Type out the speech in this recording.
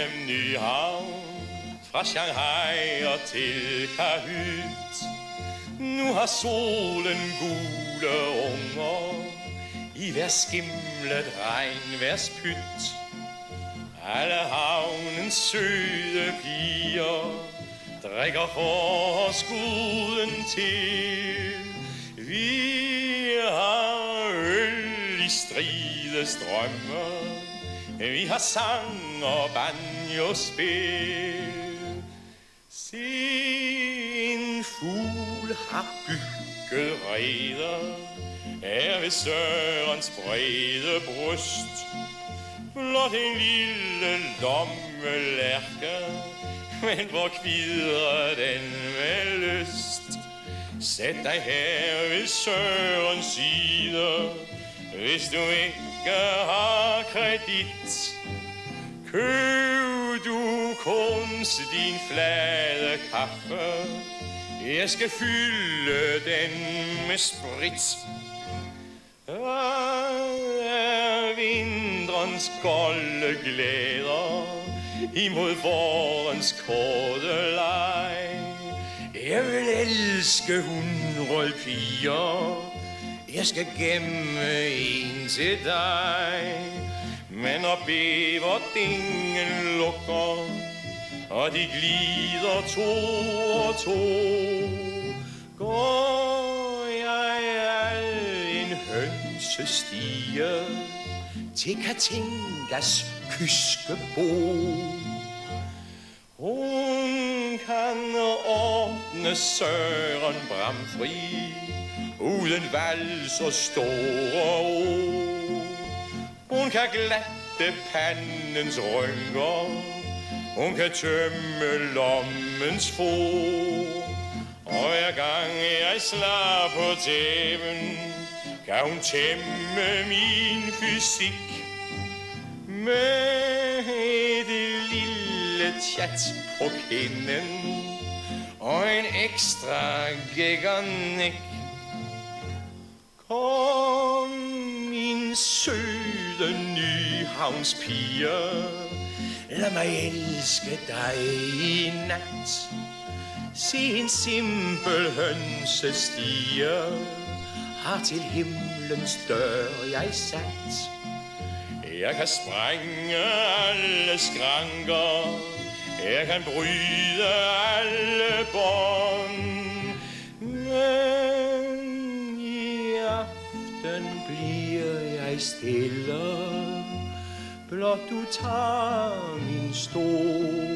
gennem Nyhavn, fra Shanghai og til Kahyt. Nu har solen gule unger, i hver skimlet regn, hver spyt. Alle havnens søde piger drikker for os guden til. Vi har øl i stridestrømme, vi har sang og banjospil. Se, en fugl har bygget reder, er ved Sørens brede bryst. Blot en lille lommelærke, men hvor kvidrer den med lyst. Sæt dig her ved Sørens side, hvis du ikke har kredit. Køb du kunst din flade kaffe, jeg skal fylde den med sprit. Er vinterens golde glæder imod vårens korte leg? Jeg vil elske 100 piger, jeg skal gemme en til dig. Men når bæverdingen lukker, og de glider to og to, går jeg al en hønsestige til Katinkas kyskebo. Hun kan ordne Søren bramfri, uden vals og store ord. Hun kan glatte pandens rynker, hun kan tømme lommens for. Og hver gang jeg slår på tæven, kan hun tæmme min fysik. Med det lille tjat på kinden og en ekstra gækkernik. Kom, min søde Nyhavnspiger, lad mig elske dig i nat. Se en simpel hønsestiger har til himlens dør jeg sat. Jeg kan sprænge alle skranker, jeg kan bryde alle bånd. Men i aften bliver jeg stille, blot du tager min stol.